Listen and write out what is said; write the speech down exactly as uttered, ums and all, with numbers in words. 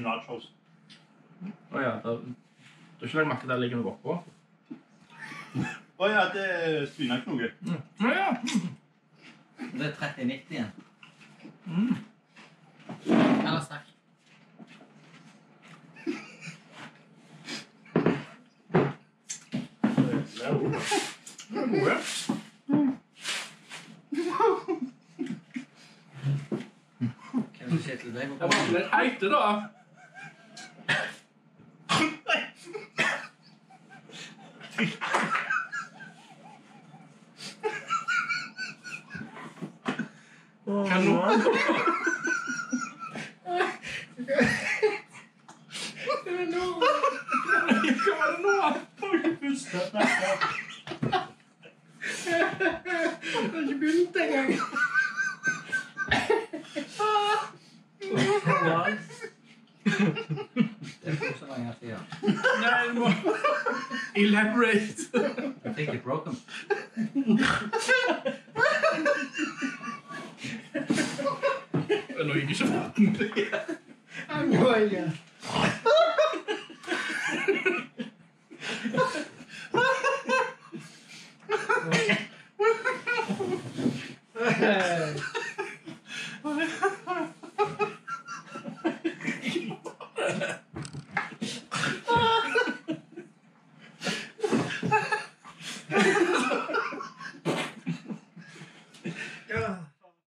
nachos. Å ja, da... Du har ikke lagt merke til at det ligger noe oppå? Å ja, det er spinaknoge. Mm. Å ja. Det er tretti nitti igjen. Mm. Eller snakk. Det er gode. Det er gode. Hva vil du si til deg? Det var litt heite da. Hva nå? Hva er det nå? Hva var det nå? Har du ikke pustet dette? Jeg har ikke begynt engang. Det er så mange sider. Nei, du må... Elaborate. I think it broke them. Nå gikk ikke vatten. I'm going. Okay.